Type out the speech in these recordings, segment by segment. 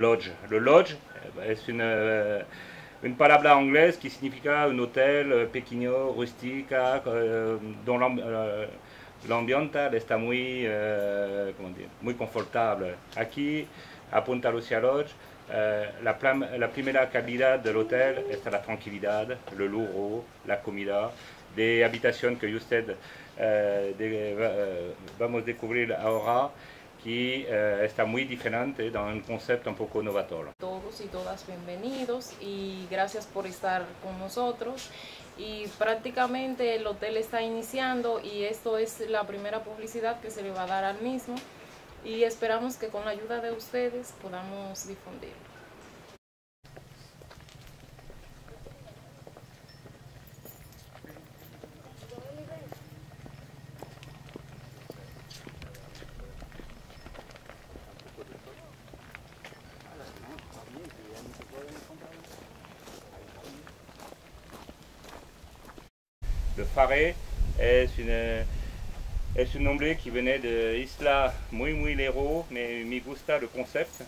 Lodge. Le lodge es une palabra anglaise qui significa un hôtel pequeño, rustica, dont l'ambiente está muy, muy confortable. Aquí, a Punta Lucia Lodge, la primera calidad del hotel es la tranquilidad, el lujo, la comida, de habitación que usted vamos a descubrir ahora, que está muy diferente, en un concepto un poco innovador. Todos y todas bienvenidos y gracias por estar con nosotros. Y prácticamente el hotel está iniciando y esto es la primera publicidad que se le va a dar al mismo y esperamos que con la ayuda de ustedes podamos difundirlo. Le Faré es un hombre que viene de isla muy lejos, me gusta el concepto.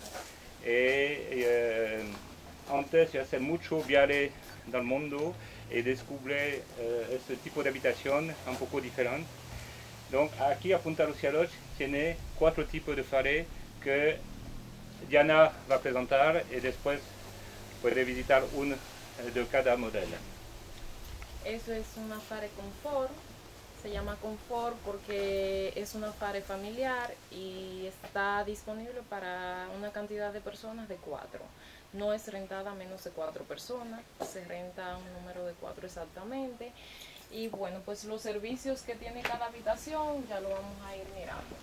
Antes de hacer mucho viaje del mundo y descubrí este tipo de habitación un poco diferente. Donc aquí a Punta Lucia Lodge tiene 4 tipos de Faré que Diana va a presentar y después puede visitar uno de cada modelo. Eso es una Fare Confort, se llama Confort porque es una Fare familiar y está disponible para una cantidad de personas de 4. No es rentada a menos de 4 personas, se renta un número de 4 exactamente. Y bueno, pues los servicios que tiene cada habitación ya lo vamos a ir mirando.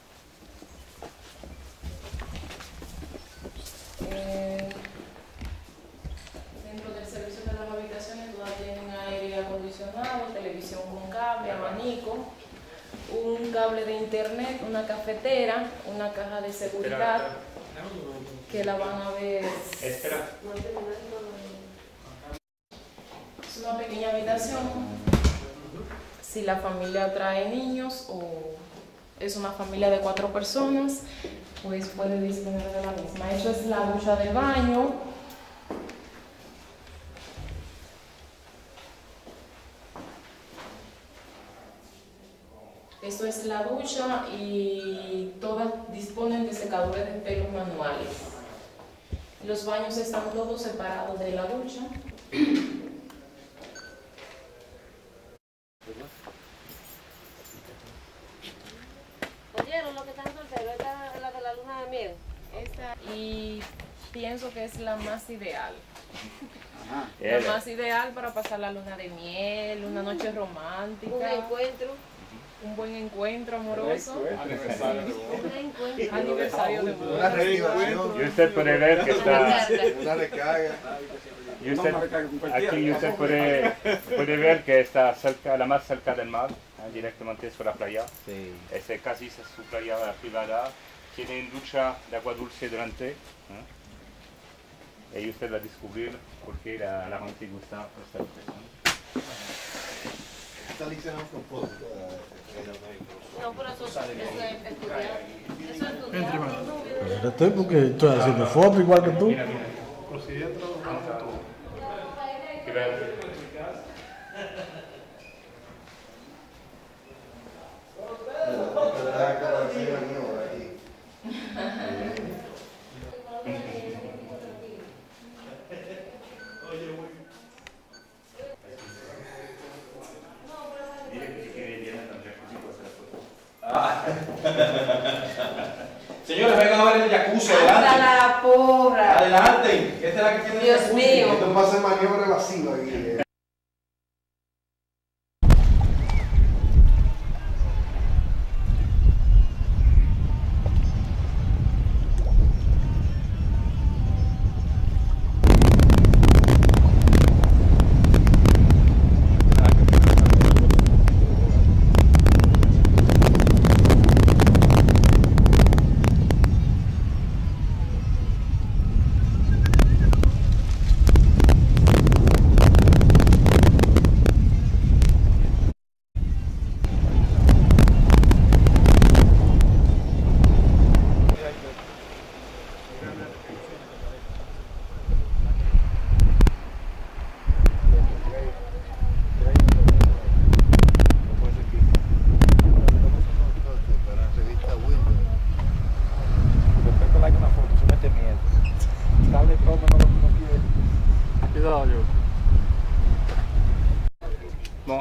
Dentro del servicio de las habitaciones todas tienen aire acondicionado, televisión con cable, abanico, un cable de internet, una cafetera, una caja de seguridad que la van a ver. Es una pequeña habitación. Si la familia trae niños o es una familia de 4 personas, pues puede disponer de la misma. Eso es la ducha del baño. Esto es la ducha y todas disponen de secadores de pelo manuales. Los baños están todos separados de la ducha. ¿Oyeron lo que están solteros? Esta es la de la luna de miel. Y pienso que es la más ideal. La más ideal para pasar la luna de miel, una noche romántica. Un encuentro. Un buen encuentro amoroso. Aniversario de boda. Una reactivación. Y usted puede ver que está... Una recarga. Y usted, aquí usted puede ver que está cerca, la más cerca del mar, directamente sobre la playa. Sí. Es casi su playa privada. Tiene una ducha de agua dulce delante. Y usted va a descubrir por qué la gente gusta esta ducha. Está liccionado con fotos. No, pero eso es estudiar. Eso es estudiar. Yo estoy porque estoy haciendo fotos igual que tú. Mira. Que ver. Señores, vengan a ver el jacuzzi adelante. ¡Hasta la porra! Adelante. Esta es la que tiene el Dios jacuzzi. mío. Esto va a ser maniobra evasiva aquí.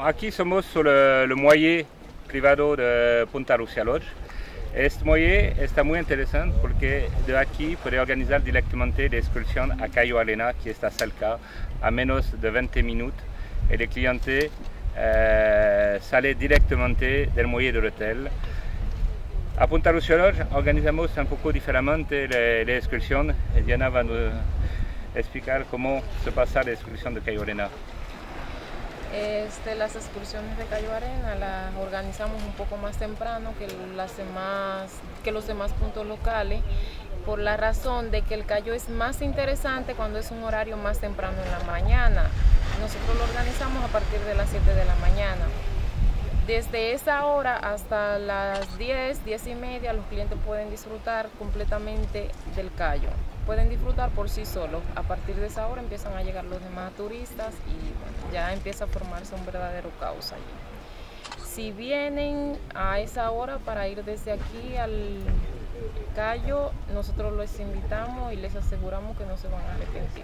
Bon, aquí somos sur le muelle privado de Punta Lucia Lodge. Este muelle está muy interesante porque de aquí puede organizar directamente la excursión a Cayo Arena, que está cerca, a menos de 20 minutos. El cliente sale directamente del muelle del hotel. A Punta Lucia Lodge organizamos un poco diferente la excursión. Diana va a explicar cómo se pasa la excursión de Cayo Arena. Las excursiones de Cayo Arena las organizamos un poco más temprano que los demás puntos locales, por la razón de que el Cayo es más interesante cuando es un horario más temprano en la mañana. Nosotros lo organizamos a partir de las 7 de la mañana. Desde esa hora hasta las 10, 10 y media, los clientes pueden disfrutar completamente del Cayo. Pueden disfrutar por sí solos. A partir de esa hora empiezan a llegar los demás turistas y bueno, ya empieza a formarse un verdadero caos allí. Si vienen a esa hora para ir desde aquí al Cayo, nosotros les invitamos y les aseguramos que no se van a arrepentir.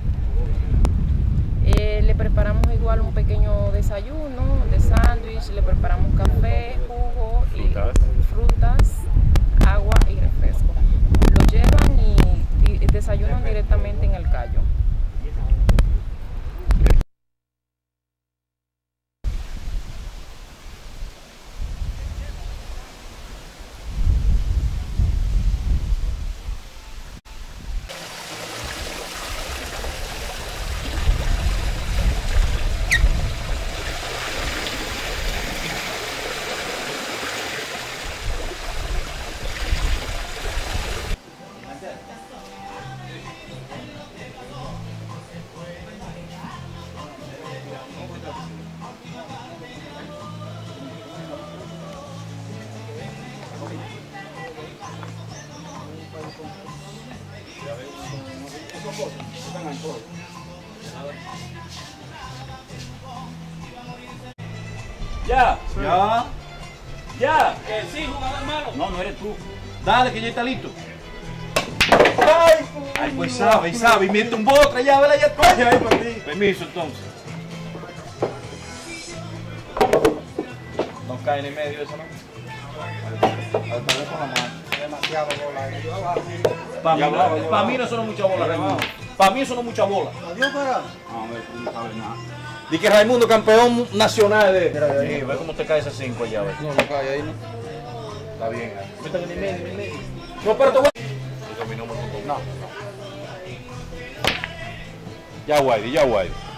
Le preparamos igual un pequeño desayuno de sándwich, le preparamos café, jugo, frutas, agua y refresco. Lo llevan y desayunan directamente en el Cayo. Ya. Ya. Ya. Que sí, jugador malo. No, no eres tú. Dale, que ya está listo. Ay, pues sabe. Y me tumbó otra llave, ya está. Ahí para ti. Permiso, entonces. No cae en el medio eso, ¿no? Demasiado bola ahí. Para mí no son muchas bolas, Raimundo. Para mí eso no es mucha bola. Adiós, para. No, tú no sabes nada. Di que Raimundo campeón nacional de... Sí, ve cómo te cae ese 5 allá, ve. No, no cae ahí, ¿no? Está bien. Métete en el medio, No, pero te voy... No. Ya, Guaydi,